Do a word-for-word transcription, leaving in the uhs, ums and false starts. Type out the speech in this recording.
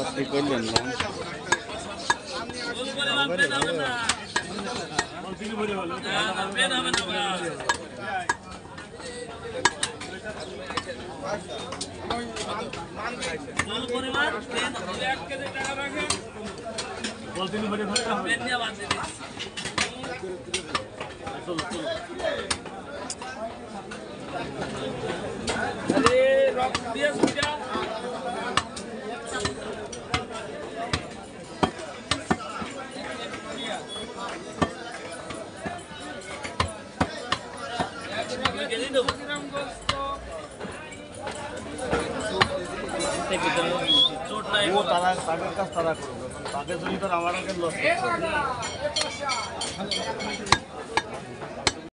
কি করলেন না তারা তাদের কাজ তারা করবে তাদের জন্য তো আমার আগে লস